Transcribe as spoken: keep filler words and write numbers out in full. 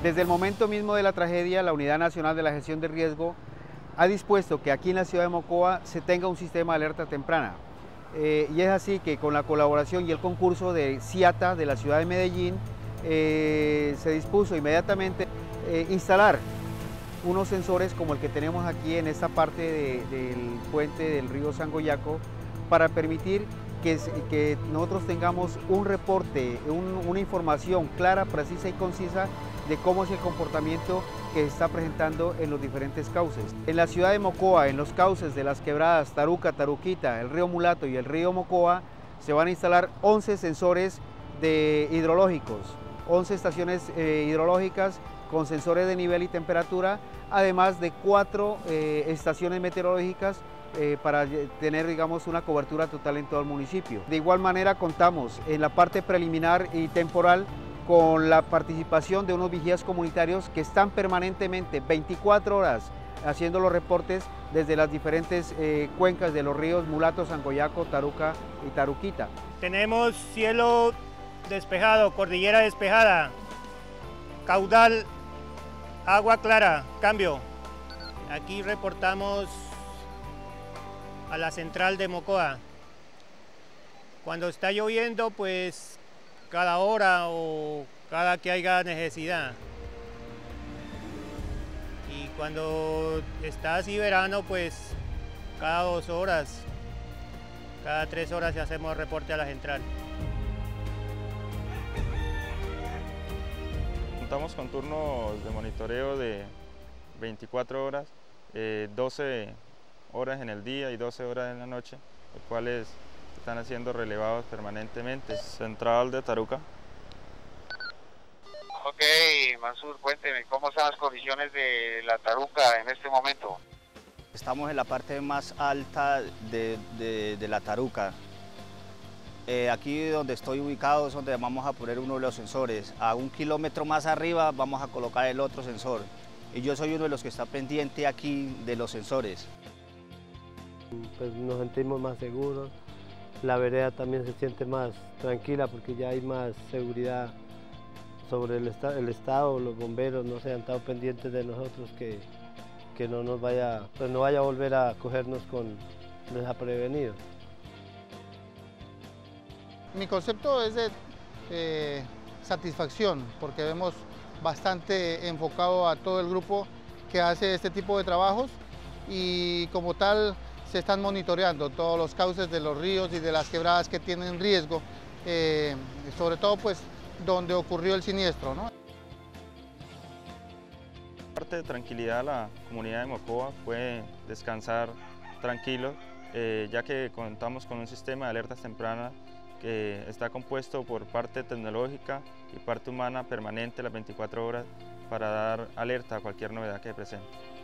Desde el momento mismo de la tragedia, la Unidad Nacional de la Gestión de Riesgo ha dispuesto que aquí en la ciudad de Mocoa se tenga un sistema de alerta temprana. Eh, y es así que con la colaboración y el concurso de CIATA de la ciudad de Medellín, eh, se dispuso inmediatamente eh, instalar unos sensores como el que tenemos aquí en esta parte de, del puente del río Sangoyaco para permitir que, que nosotros tengamos un reporte, un, una información clara, precisa y concisa de cómo es el comportamiento que se está presentando en los diferentes cauces. En la ciudad de Mocoa, en los cauces de las quebradas Taruca, Taruquita, el río Mulato y el río Mocoa, se van a instalar once sensores de hidrológicos, once estaciones eh, hidrológicas con sensores de nivel y temperatura, además de cuatro eh, estaciones meteorológicas eh, para tener, digamos, una cobertura total en todo el municipio. De igual manera contamos en la parte preliminar y temporal con la participación de unos vigías comunitarios que están permanentemente veinticuatro horas haciendo los reportes desde las diferentes eh, cuencas de los ríos Mulato, Sangoyaco, Taruca y Taruquita. Tenemos cielo despejado, cordillera despejada, caudal, agua clara, cambio. Aquí reportamos a la central de Mocoa. Cuando está lloviendo, pues cada hora o cada que haya necesidad. Y cuando está así verano, pues cada dos horas, cada tres horas hacemos reporte a la central. Contamos con turnos de monitoreo de veinticuatro horas, eh, doce horas en el día y doce horas en la noche, los cuales están haciendo relevados permanentemente. Central de Taruca. Ok, Mansur, cuénteme, ¿cómo están las condiciones de la Taruca en este momento? Estamos en la parte más alta de, de, de la Taruca. Eh, aquí donde estoy ubicado es donde vamos a poner uno de los sensores. A un kilómetro más arriba vamos a colocar el otro sensor. Y yo soy uno de los que está pendiente aquí de los sensores. Pues nos sentimos más seguros. La vereda también se siente más tranquila porque ya hay más seguridad sobre el, esta el estado, los bomberos no se han estado pendientes de nosotros que, que no nos vaya, pues no vaya a volver a cogernos con desaprevenidos. Mi concepto es de eh, satisfacción porque vemos bastante enfocado a todo el grupo que hace este tipo de trabajos y como tal se están monitoreando todos los cauces de los ríos y de las quebradas que tienen riesgo, eh, sobre todo pues donde ocurrió el siniestro, ¿no? Parte de tranquilidad a la comunidad de Mocoa fue descansar tranquilos, eh, ya que contamos con un sistema de alertas tempranas que está compuesto por parte tecnológica y parte humana permanente las veinticuatro horas para dar alerta a cualquier novedad que presente.